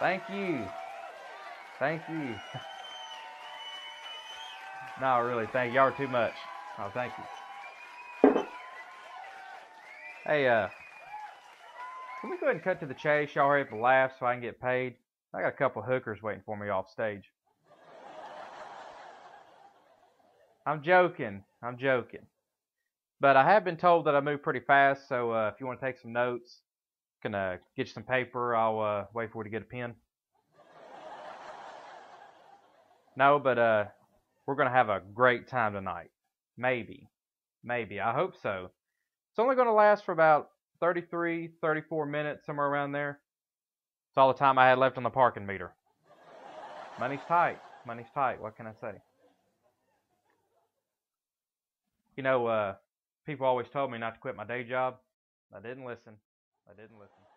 Thank you. Thank you. No, really, thank you. Y'all are too much. Oh, thank you. Hey, can we go ahead and cut to the chase? Y'all hurry up and laugh so I can get paid. I got a couple hookers waiting for me off stage. I'm joking. I'm joking. But I have been told that I move pretty fast, so if you want to take some notes, can get you some paper. I'll wait for you to get a pen. No, but we're gonna have a great time tonight. Maybe, maybe. I hope so. It's only gonna last for about 33, 34 minutes, somewhere around there. It's all the time I had left on the parking meter. Money's tight. Money's tight. What can I say? You know, people always told me not to quit my day job. I didn't listen. I didn't listen.